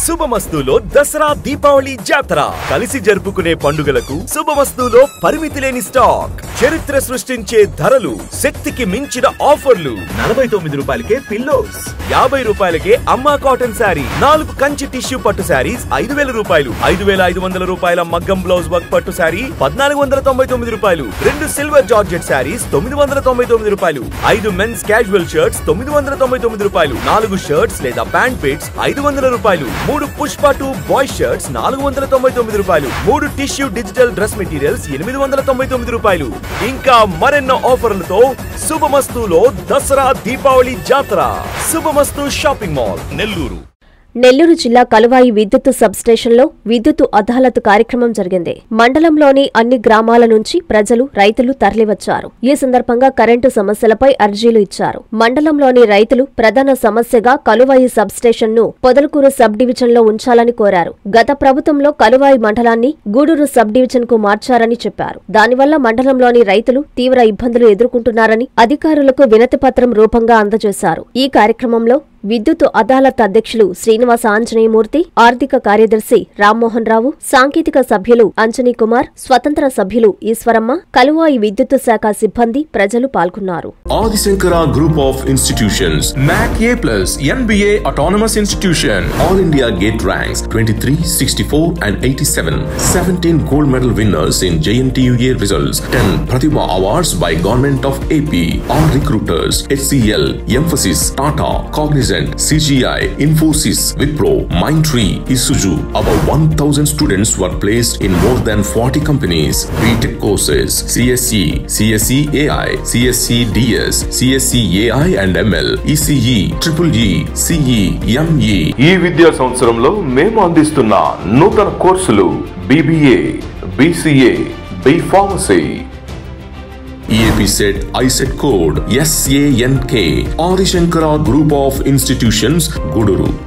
శుభమస్తులో దసరా దీపావళి జాతర కలిసి జరుపుకునే పండుగలకు శుభమస్తులో పరిమితి లేని స్టాక్, చరిత్ర సృష్టించే ధరలు, శక్తికి మించిన ఆఫర్లు. 49 రూపాయలకే పిల్లోస్, 50 రూపాయలకే అమ్మా కాటన్ శారీ, 4 కంచి టిష్యూ పట్టు శారీస్ 5000 రూపాయలు, 5500 రూపాయల మగ్గం బ్లౌజ్ వర్క్ పట్టు శారీ 1499 రూపాయలు, 2 సిల్వర్ జార్జెట్ శారీస్ 999 రూపాయలు, 5 మెన్స్ క్యాజువల్ షర్ట్స్ 999 రూపాయలు, 4 షర్ట్స్ లేదా ప్యాంట్ పిట్స్ 500 రూపాయలు, 3 పుష్ప 2 బాయ్ షర్ట్స్ 499 రూపాయలు, 3 టిష్యూ డిజిటల్ డ్రెస్ మెటీరియల్స్ 899 రూపాయలు. ఇంకా మరెన్నో ఆఫర్లతో శుభమస్తులో దసరా దీపావళి జాతర. శుభమస్తు షాపింగ్ మాల్, నెల్లూరు. నెల్లూరు జిల్లా కలువాయి విద్యుత్ సబ్ స్టేషన్లో విద్యుత్ అదాలత్ కార్యక్రమం జరిగింది. మండలంలోని అన్ని గ్రామాల నుంచి ప్రజలు, రైతులు తరలివచ్చారు. ఈ సందర్భంగా కరెంటు సమస్యలపై అర్జీలు ఇచ్చారు. మండలంలోని రైతులు ప్రధాన సమస్యగా కలువాయి సబ్ స్టేషన్ ను పొదలకూరు సబ్ డివిజన్ లో ఉంచాలని కోరారు. గత ప్రభుత్వంలో కలువాయి మండలాన్ని గూడూరు సబ్ డివిజన్ కు మార్చారని చెప్పారు. దానివల్ల మండలంలోని రైతులు తీవ్ర ఇబ్బందులు ఎదుర్కొంటున్నారని అధికారులకు వినతి పత్రం రూపంగా అందజేశారు. ఈ కార్యక్రమంలో విద్యుత్ అదాలత్ అధ్యక్షులు శ్రీనివాస ఆంజనేయమూర్తి, ఆర్థిక కార్యదర్శి రామ్మోహన్ రావు, సాంకేతిక సభ్యులు అంజనీ కుమార్, స్వతంత్ర సభ్యులు ఈశ్వరమ్మ, కలువాయి విద్యుత్ శాఖ సిబ్బంది, ప్రజలు పాల్గొన్నారు. Adishankara Group of Institutions, NAC A+, NBA Autonomous Institution, All India Gate ranks 23, 64 and 87, 17 gold medal winners in JNTUA results, 10 Pratibha Awards by Government of AP, all recruiters, HCL, Emphasis, Tata, Cognizant, CGI, Infosys, Wipro, Mindtree, Isuzu. About 1000 students were placed in more than 40 companies. BTech courses, CSE, CSE AI, CSE DS, CSE AI and ML, ECE, EEE, CE, ME. ఈ విద్యా సంవత్సరంలో మేము అందిస్తున్న నూతన కోర్సులు BBA, BCA, B Pharmacy. EAP set ISET code SANK. Adishankara Group of Institutions, Guduru.